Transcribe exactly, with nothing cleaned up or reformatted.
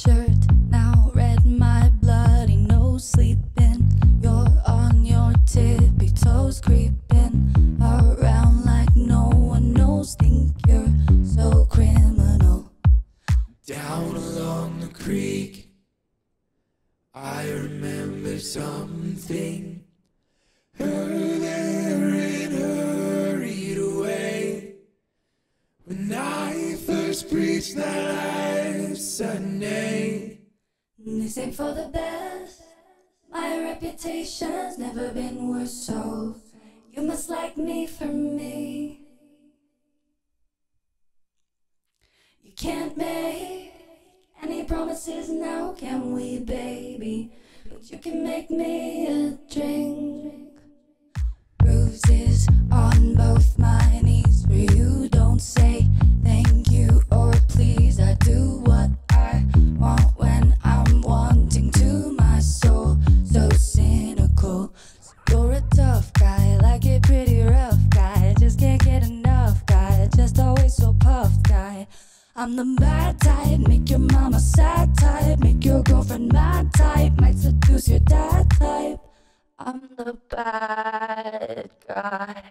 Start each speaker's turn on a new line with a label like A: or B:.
A: shirt, now red, my bloody nose sleeping. You're on your tippy toes, creeping around like no one knows. Think you're so criminal.
B: Down along the creek, I remember something. Her there and hurried away. When I first preached that life's a name.
A: This ain't for the best. My reputation's never been worse, so you must like me for me. You can't make any promises now, can we, baby? But you can make me a drink. Bruises on both my knees for you. Don't say thank you or please. I do what I want when I'm wanting to. My soul so cynical. So you're a tough guy, like it pretty rough guy. Just can't get enough guy, just always so puffed guy. I'm the bad type, make your mama sad type, make your girlfriend mad type, might seduce your dad type. I'm the bad guy.